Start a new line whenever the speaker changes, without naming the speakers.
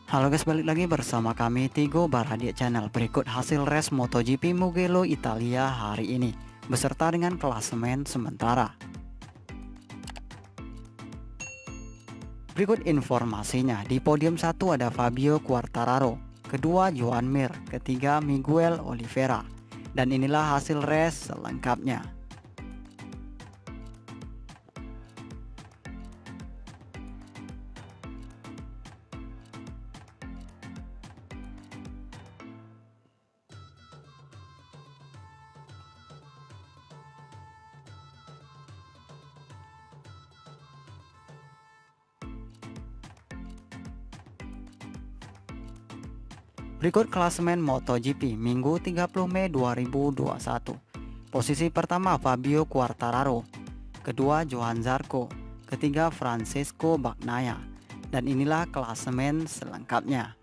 Halo guys, balik lagi bersama kami Tigo Baradia Channel. Berikut hasil race MotoGP Mugello Italia hari ini beserta dengan klasemen sementara. Berikut informasinya. Di podium 1 ada Fabio Quartararo, kedua Joan Mir, ketiga Miguel Oliveira. Dan inilah hasil race selengkapnya. Berikut klasemen MotoGP Minggu 30 Mei 2021. Posisi pertama Fabio Quartararo, kedua Johann Zarco, ketiga Francesco Bagnaia. Dan inilah klasemen selengkapnya.